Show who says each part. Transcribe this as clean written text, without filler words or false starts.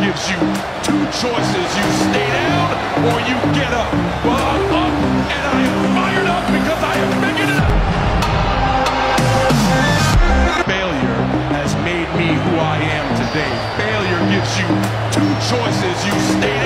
Speaker 1: gives you two choices. You stay down or you get up. Well, I'm up and I am fired up because I have figured it out. Failure has made me who I am today. Failure gives you two choices. You stay